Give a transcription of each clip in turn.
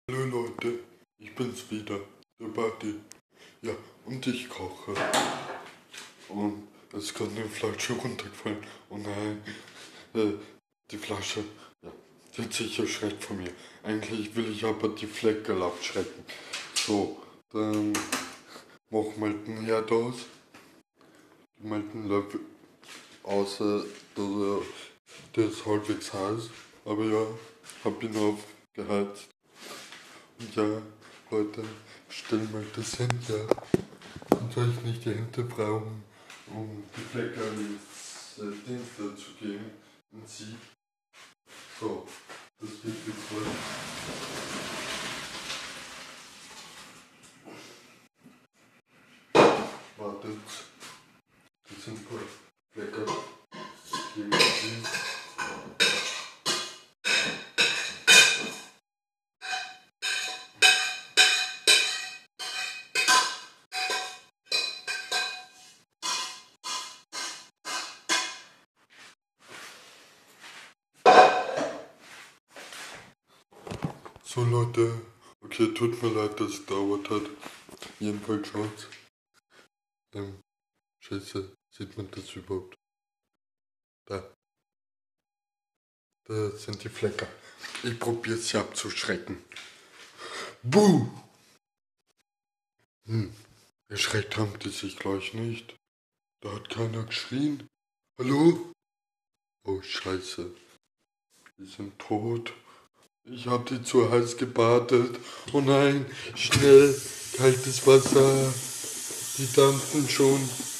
Hallo Leute, ich bin's wieder, der Buddy. Ja, und ich koche. Und es ist gerade eine Flasche runtergefallen. Oh nein, die Flasche, ja, die hat sich erschreckt von mir. Eigentlich will ich aber die Fleckerl abschrecken. So, dann machen wir den Herd aus. Ich mal den Löffel außer der ist halbwegs heiß. Aber ja, hab ihn aufgeheizt. Und ja, Leute, stell mal das hin, ja. Dann soll ich nicht die Hände brauchen, um die Flecke ins Dienste zu geben, in sie. So, das geht jetzt weiter. Wartet, das sind ein paar Flecker. Hier ist so Leute, okay, tut mir leid, dass es dauert hat. Jedenfalls schaut's. Scheiße, sieht man das überhaupt? Da. Da sind die Flecker. Ich probiere sie abzuschrecken. Buh! Erschreckt haben die sich gleich nicht. Da hat keiner geschrien. Hallo? Oh Scheiße. Die sind tot. Ich hab die zu heiß gebadet. Oh nein, schnell, kaltes Wasser. Die dampfen schon.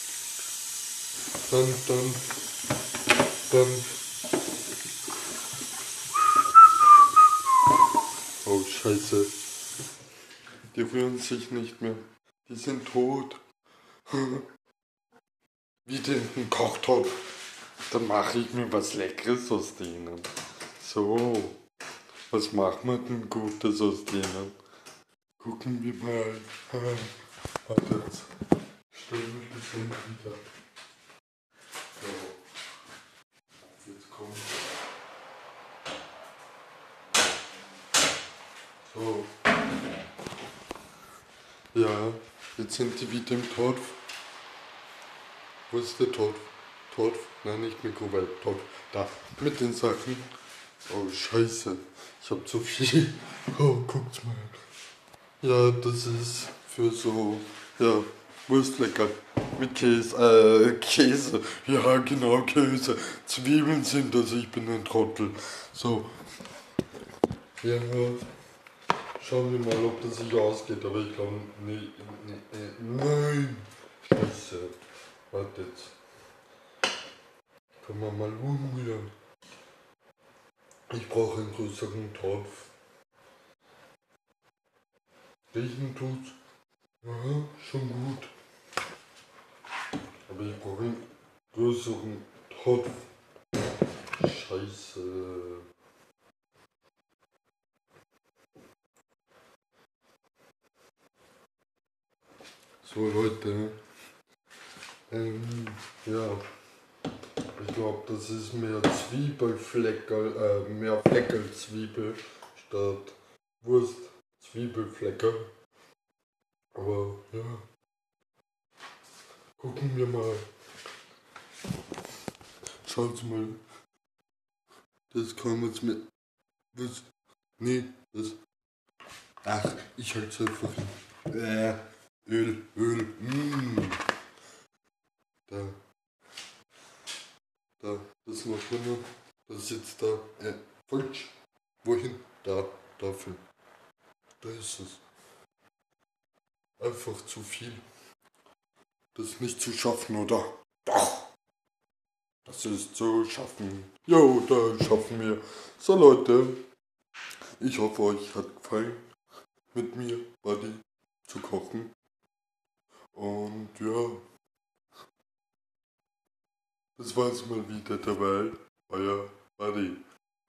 Dampf, Dampf, Dampf. Oh Scheiße. Die rühren sich nicht mehr. Die sind tot. Wie den Kochtopf. Dann mache ich mir was Leckeres aus denen. So, was machen wir denn Gutes aus denen? Gucken wir mal. Warte jetzt. Stellen wir das hin wieder. So, jetzt kommt. So. Ja, jetzt sind die wieder im Topf. Wo ist der Topf? Topf? Nein, nicht Mikrowelle. Topf. Da, mit den Sachen. Oh, Scheiße. Ich hab zu viel. Oh, guckt's mal. Ja, das ist für so, ja, Wurstlecker mit Käse, Käse. Ja, genau, Käse. Zwiebeln sind das, ich bin ein Trottel. So. Ja, schauen wir mal, ob das sich ausgeht, aber ich glaube, nein. Scheiße. Wartet. Können wir mal umrühren. Ich brauche einen größeren Topf. Riechen tut's. Ja, schon gut. Aber ich brauche einen größeren Topf. Scheiße. So Leute. Ja. Ich glaube, das ist mehr Zwiebelfleckel, mehr Fleckelzwiebel statt Wurst-Zwiebelfleckel. Aber ja. Gucken wir mal. Schaut mal. Das kam jetzt mit. Was? Nee, das. Ach, ich halte es einfach hin. Öl. Da, das ist noch drin. Das ist jetzt da. Falsch. Wohin? Da, dafür. Da ist es. Einfach zu viel. Das ist nicht zu schaffen, oder? Doch! Das ist zu schaffen. Jo, da schaffen wir. So Leute, ich hoffe euch hat gefallen, mit mir, Buddy, zu kochen. Und ja, das war's mal wieder dabei. Euer Buddy.